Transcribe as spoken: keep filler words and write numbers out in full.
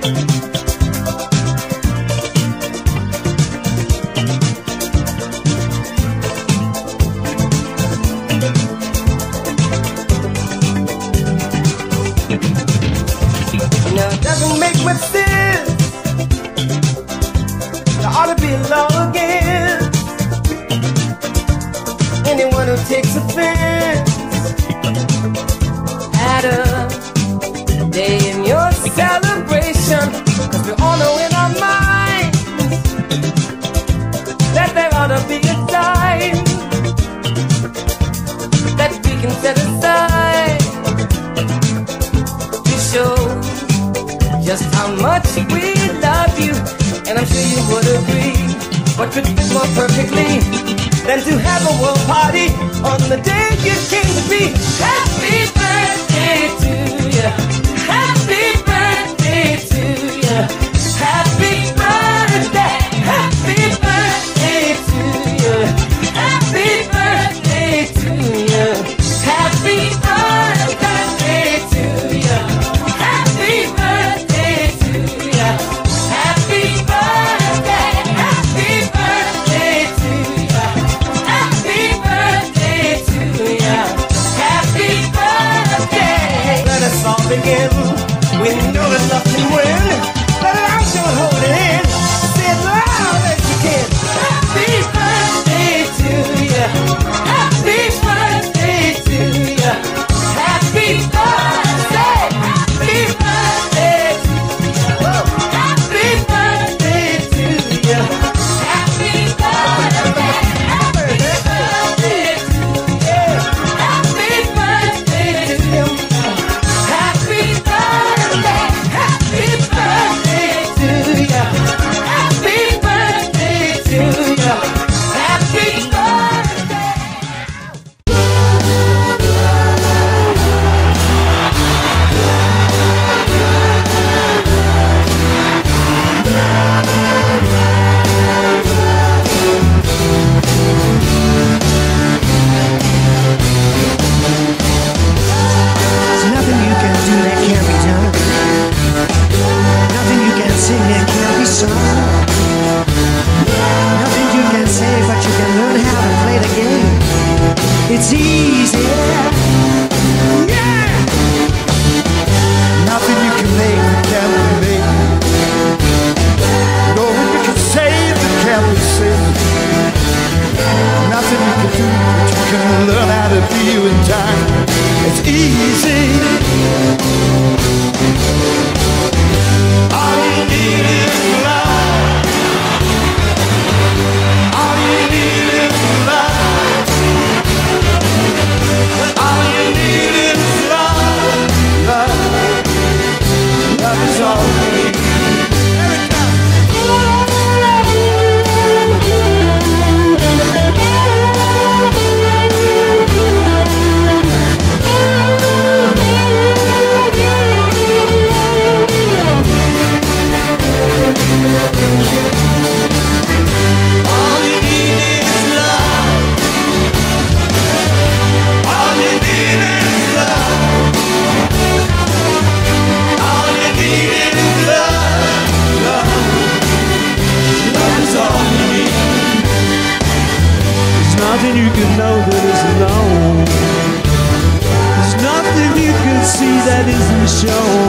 Now it doesn't make much sense. There ought to be law against anyone who takes offense at a day in your celebration. Cause we all know in our minds that there ought to be a time that we can set aside to show just how much we love you. And I'm sure you would agree, what could fit more perfectly than to have a world party on the day you came to be. Happy birthday to you. Happy birthday to you. Happy birthday. Happy birthday to you. Happy birthday to you. Happy birthday to you. Happy birthday to you. Happy birthday. Happy birthday to you. Happy birthday to you. Happy birthday. Let us all begin. We know that love can win. Let it out, don't hold it in. Say it loud as you can. Happy birthday to you. Happy birthday to you. Happy birthday. Happy birthday to you. Happy birthday to you. Happy birthday. Happy birthday to you. Happy birthday to you. Happy birthday. Happy birthday to you. Happy birthday to you. Happy birthday. There's nothing you can do that can't be done. Nothing you can sing that can't be sung. Nothing you can say, but you can learn how to play the game. It's easy. Yeah! Nothing you can make that can't be made. Nothing you can save that can't be saved. Nothing you can do that you can learn how to be you in time. It's easy. All you need is love. All you need is love. All you need is love. Love. Love is all you need. Every time. All you need is love. All you need is love. All you need is love. Love. Love is all you need. There's nothing you can know that isn't known. There's nothing you can see that isn't shown.